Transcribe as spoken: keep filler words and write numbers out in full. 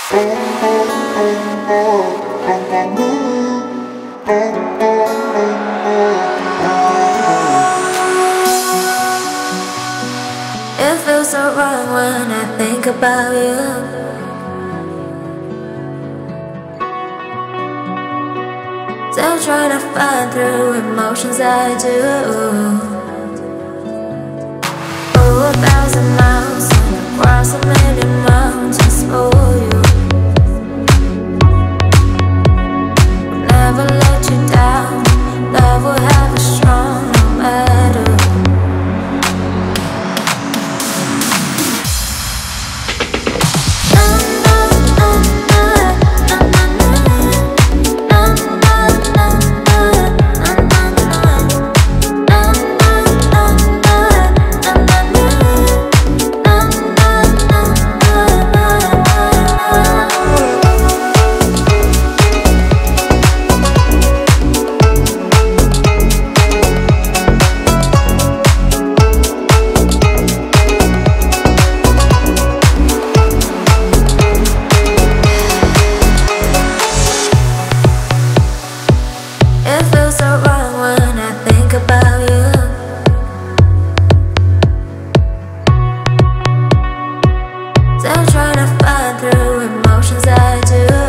It feels so wrong when I think about you. Still trying to find through emotions I do. Oh, a thousand miles and across a million mountains for you. Will never let you down. Love will have us strong no matter. It feels so wrong when I think about you. Still trying to find through emotions I do.